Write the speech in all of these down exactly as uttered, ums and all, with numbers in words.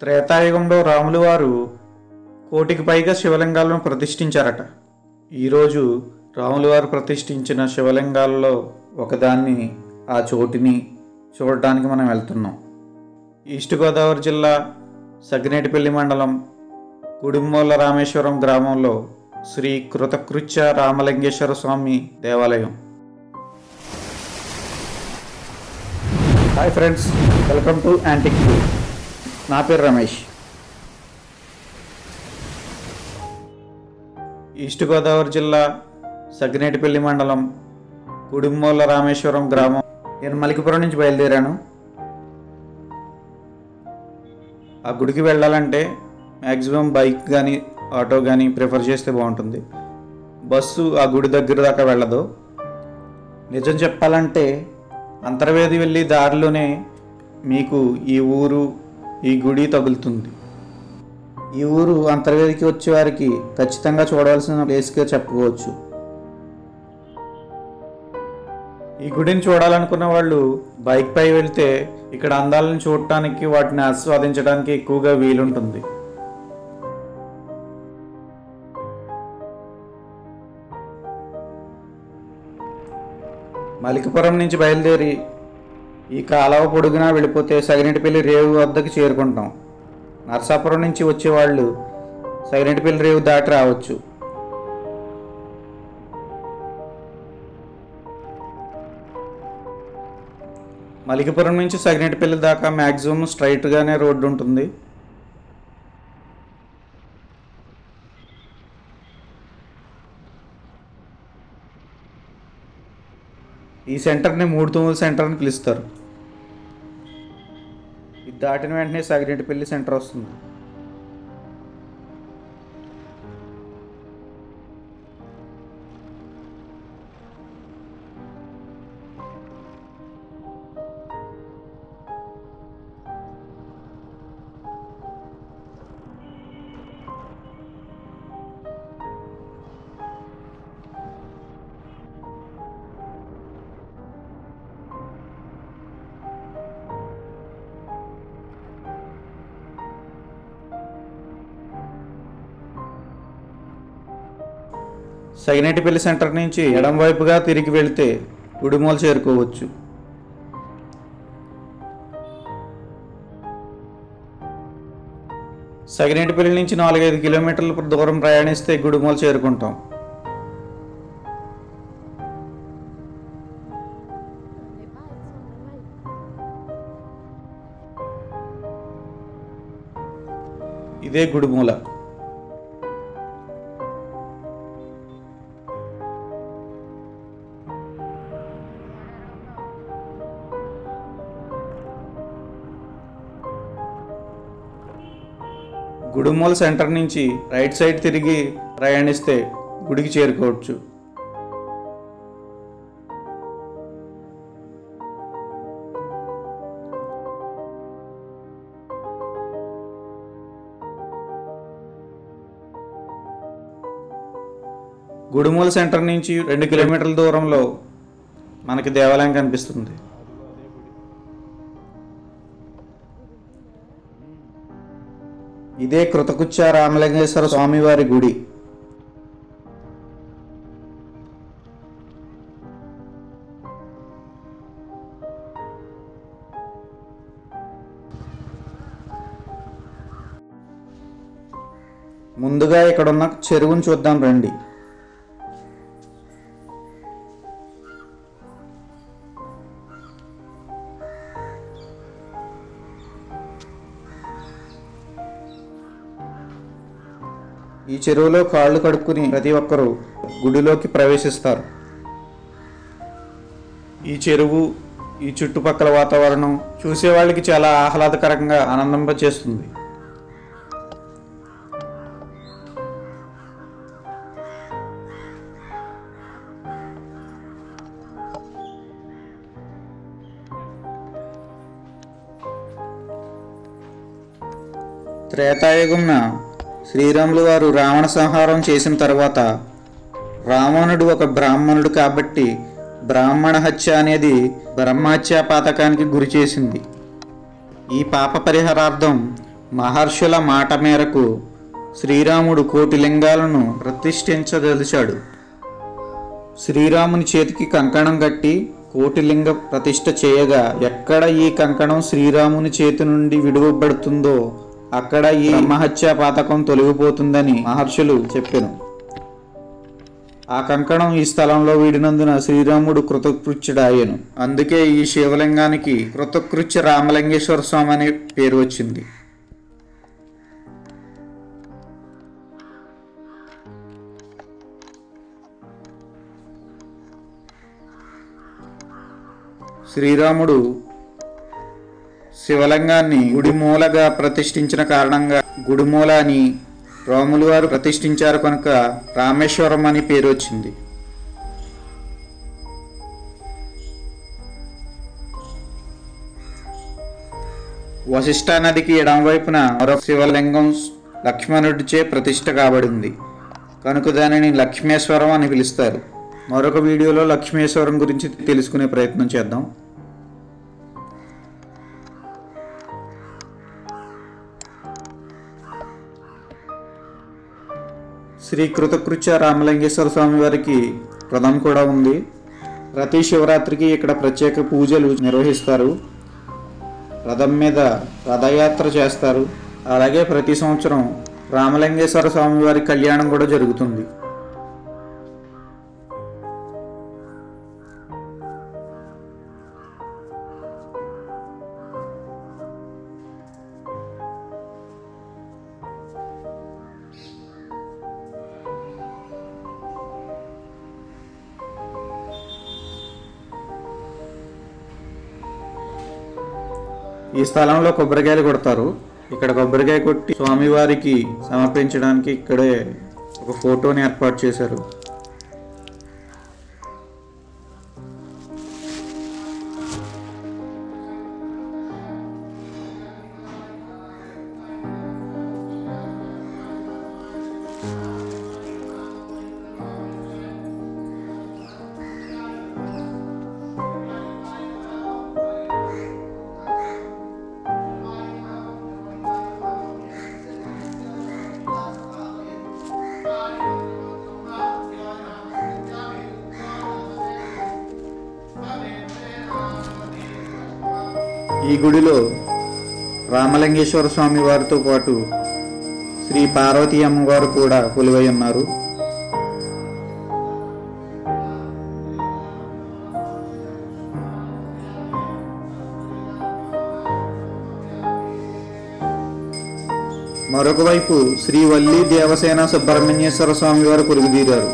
త్రేతాయుగంలో రాములు వారు కోటికి పైగా శివలింగాలను ప్రతిష్ఠించారట. ఈరోజు రాములు వారు ప్రతిష్ఠించిన శివలింగాల్లో ఒకదాన్ని, ఆ చోటిని చూడటానికి మనం వెళ్తున్నాం. ఈస్ట్ గోదావరి జిల్లా సగ్గినేటిపల్లి మండలం గుడిమూల రామేశ్వరం గ్రామంలో శ్రీ కృతకృత్య రామలింగేశ్వర స్వామి దేవాలయం. Hi friends, welcome to antique view. నా పేరు రమేష్. ఈస్ట్ గోదావరి జిల్లా సగ్గినేటిపల్లి మండలం గుడిమూల రామేశ్వరం గ్రామం. నేను మలికిపురం నుంచి బయలుదేరాను. ఆ గుడికి వెళ్ళాలంటే మ్యాక్సిమం బైక్ కానీ ఆటో కానీ ప్రిఫర్ చేస్తే బాగుంటుంది. బస్సు ఆ గుడి దగ్గర దాకా వెళ్ళదు. నిజం చెప్పాలంటే అంతర్వేది వెళ్ళి దారిలోనే మీకు ఈ ఊరు, ఈ గుడి తగులుతుంది. ఈ ఊరు అంతర్వేదికి వచ్చే వారికి ఖచ్చితంగా చూడవలసిన ప్లేస్గా చెప్పుకోవచ్చు. ఈ గుడిని చూడాలనుకున్న వాళ్ళు బైక్ పై వెళ్తే ఇక్కడ అందాలను చూడటానికి, వాటిని ఆస్వాదించడానికి ఎక్కువగా వీలుంటుంది. మలికిపురం నుంచి బయలుదేరి ఈ కాలువ పొడుగునా వెళ్ళిపోతే సగినేటిపల్లి రేవు వద్దకు చేరుకుంటాం. నరసాపురం నుంచి వచ్చేవాళ్ళు సగినేటిపల్లి రేవు దాటి రావచ్చు. మలికిపురం నుంచి సగినేటిపల్లి దాకా మ్యాక్సిమం స్ట్రైట్గానే రోడ్డు ఉంటుంది. ఈ సెంటర్ని మూడు తూముల సెంటర్ అని పిలుస్తారు. ఇది దాటిన వెంటనే సగినేటిపల్లి సెంటర్ వస్తుంది. సగినేటిపల్లి సెంటర్ నుంచి ఎడం వైపుగా తిరిగి వెళితే గుడిమూల చేరుకోవచ్చు. సగినేటిపల్లి నుంచి నాలుగైదు కిలోమీటర్ల దూరం ప్రయాణిస్తే గుడిమూల చేరుకుంటాం. ఇదే గుడిమూల. గుడిమూల సెంటర్ నుంచి రైట్ సైడ్ తిరిగి ప్రయాణిస్తే గుడికి చేరుకోవచ్చు. గుడిమూల సెంటర్ నుంచి రెండు కిలోమీటర్ల దూరంలో మనకి దేవాలయం కనిపిస్తుంది. ఇదే కృతకృత్య రామలింగేశ్వర స్వామివారి గుడి. ముందుగా ఇక్కడున్న చెరువును చూద్దాం రండి. ఈ చెరువులో కాళ్ళు కడుక్కుని ప్రతి ఒక్కరూ గుడిలోకి ప్రవేశిస్తారు. ఈ చెరువు, ఈ చుట్టుపక్కల వాతావరణం చూసే వాళ్ళకి చాలా ఆహ్లాదకరంగా ఆనందింపచేస్తుంది. త్రేతాయుగంన శ్రీరాములు వారు రావణ సంహారం చేసిన తర్వాత రావణుడు ఒక బ్రాహ్మణుడు కాబట్టి బ్రాహ్మణ హత్య అనేది బ్రహ్మహత్యా పాతకానికి గురి చేసింది. ఈ పాప పరిహారార్థం మహర్షుల మాట మేరకు శ్రీరాముడు కోటి లింగాలను ప్రతిష్ఠించదలిచాడు. శ్రీరాముని చేతికి కంకణం కట్టి కోటిలింగ ప్రతిష్ఠ చేయగా ఎక్కడ ఈ కంకణం శ్రీరాముని చేతి నుండి విడువబడుతుందో అక్కడ ఈ బ్రహ్మహత్యా పాతకం తొలగిపోతుందని మహర్షులు చెప్పెను. ఆ కంకణం ఈ స్థలంలో వీడినందున శ్రీరాముడు కృతకృత్యుడాయను. అందుకే ఈ శివలింగానికి కృతకృత్య రామలింగేశ్వర స్వామి అనే పేరు వచ్చింది. శ్రీరాముడు శివలింగాన్ని గుడిమూలగా ప్రతిష్ఠించిన కారణంగా గుడిమూల అని రాములు వారు ప్రతిష్ఠించారు కనుక రామేశ్వరం అని పేరు వచ్చింది. వశిష్ఠా నదికి ఎడమవైపున మరొక శివలింగం లక్ష్మణుడిచే ప్రతిష్ఠ కాబడింది కనుక దానిని లక్ష్మేశ్వరం అని పిలుస్తారు. మరొక వీడియోలో లక్ష్మేశ్వరం గురించి తెలుసుకునే ప్రయత్నం చేద్దాం. శ్రీ కృతకృత్య రామలింగేశ్వర స్వామి వారికి రథం కూడా ఉంది. ప్రతి శివరాత్రికి ఇక్కడ ప్రత్యేక పూజలు నిర్వహిస్తారు. రథం మీద రథయాత్ర చేస్తారు. అలాగే ప్రతి సంవత్సరం రామలింగేశ్వర స్వామి వారి కళ్యాణం కూడా జరుగుతుంది. ఈ స్థలంలో కొబ్బరికాయలు కొడతారు. ఇక్కడ కొబ్బరికాయ కొట్టి స్వామివారికి సమర్పించడానికి ఇక్కడే ఒక ఫోటోని ఏర్పాటు చేశారు. ఈ గుడిలో రామలింగేశ్వర స్వామి వారితో పాటు శ్రీ పార్వతీ అమ్మవారు కూడా కొలువై ఉన్నారు. మరొక వైపు శ్రీ వల్లి దేవసేన సుబ్రహ్మణ్యేశ్వర స్వామి వారు కొలువుదీరారు.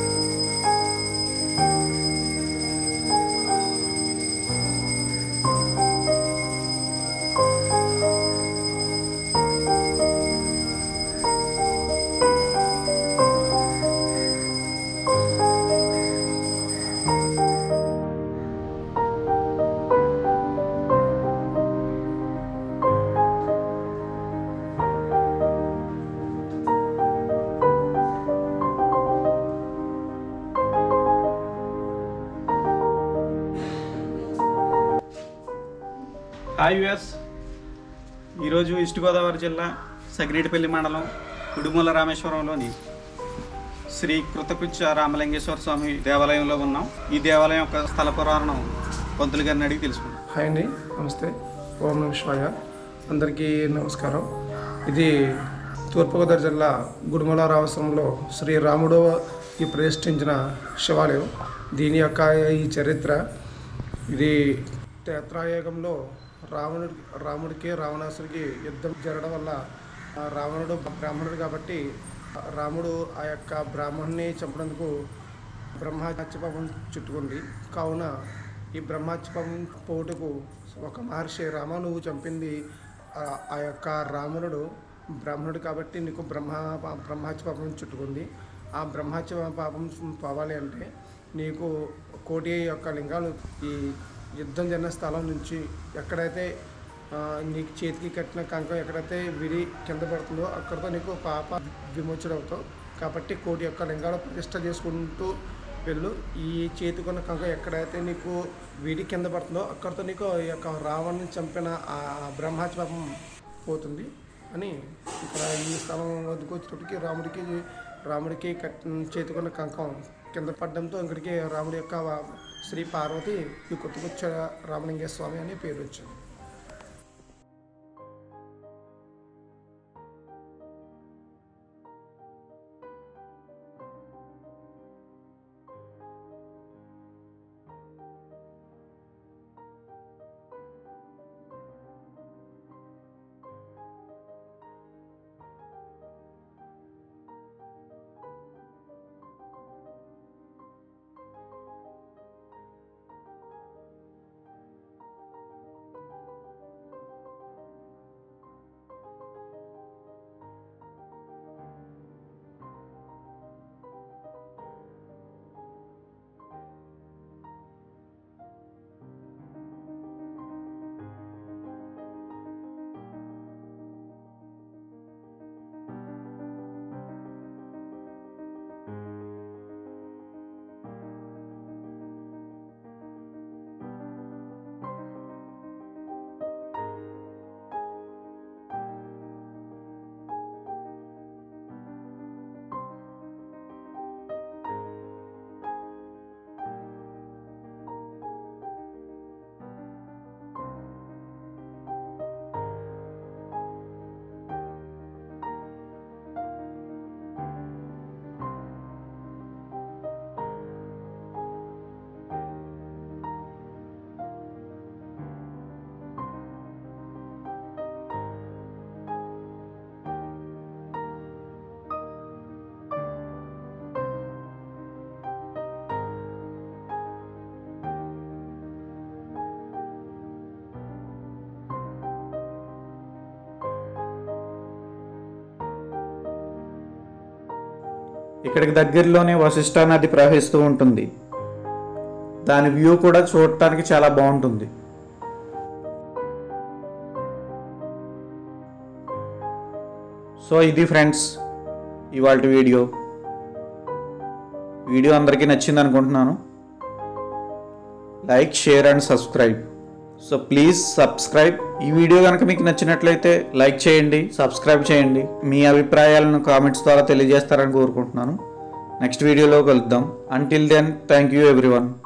హాయ్ వ్యూయర్స్, ఈరోజు ఈస్ట్ గోదావరి జిల్లా సగినేటిపల్లి మండలం కుడుమూల రామేశ్వరంలోని శ్రీ కృతకృత్య రామలింగేశ్వర స్వామి దేవాలయంలో ఉన్నాం. ఈ దేవాలయం యొక్క స్థల పురాణం పంతులు గారిని అడిగి తెలుసుకుందాం. హాయ్ అండి, నమస్తే. ఓం నమః శివాయ. అందరికీ నమస్కారం. ఇది తూర్పుగోదావరి జిల్లా గుడిమూల రామేశ్వరంలో శ్రీరాముడు ఈ ప్రతిష్ఠించిన శివాలయం. దీని యొక్క ఈ చరిత్ర, ఇది త్రేతాయుగంలో రావణుడి రాముడికి రావణాసుడికి యుద్ధం జరగడం వల్ల రావణుడు బ్రాహ్మణుడు కాబట్టి రాముడు ఆ యొక్క బ్రాహ్మణుని చంపినందుకు బ్రహ్మహత్యపాపం చుట్టుకుంది. కావున ఈ బ్రహ్మహత్యపాపం పోటుకు ఒక మహర్షి, రామ నువ్వు చంపింది ఆ యొక్క రావణుడు బ్రాహ్మణుడు కాబట్టి నీకు బ్రహ్మ బ్రహ్మహత్యపాపం చుట్టుకుంది. ఆ బ్రహ్మహత్య పాపం పోవాలి అంటే నీకు కోటి యొక్క లింగాలు ఈ యుద్ధం జరిగిన స్థలం నుంచి ఎక్కడైతే నీకు చేతికి కట్టిన కంకం ఎక్కడైతే విడి కింద పడుతుందో అక్కడితో నీకు పాప విమోచనవుతావు. కాబట్టి కోటి యొక్క లింగాలు ప్రతిష్ట చేసుకుంటూ వెళ్ళు. ఈ చేతికున్న కంకం ఎక్కడైతే నీకు విడి కింద పడుతుందో అక్కడితో నీకు ఈ యొక్క రావణ్ని చంపిన ఆ బ్రహ్మహత్య పాపం పోతుంది. అని ఇక్కడ ఈ స్థలం వద్దకు వచ్చేటప్పటికి రాముడికి రాముడికి కట్ చేతికున్న కంకం కింద పడడంతో ఇక్కడికి రాముడి యొక్క శ్రీ పార్వతి ఈ కొత్తకొచ్చ రామలింగేశ్వర స్వామి అనే పేరు వచ్చింది. ఇక్కడికి దగ్గరలోనే వశిష్ఠ నది ప్రవహిస్తూ ఉంటుంది. దాని వ్యూ కూడా చూడటానికి చాలా బాగుంటుంది. సో ఇది ఫ్రెండ్స్ ఇవాళ వీడియో వీడియో అందరికీ నచ్చింది అనుకుంటున్నాను. Like, share and subscribe. So please subscribe. ఈ వీడియో కనుక మీకు నచ్చినట్లయితే లైక్ చేయండి, సబ్స్క్రైబ్ చేయండి. మీ అభిప్రాయాలను కామెంట్స్ ద్వారా తెలియజేస్తారని కోరుకుంటున్నాను. నెక్స్ట్ వీడియోలో కలుద్దాం. Until then thank you everyone.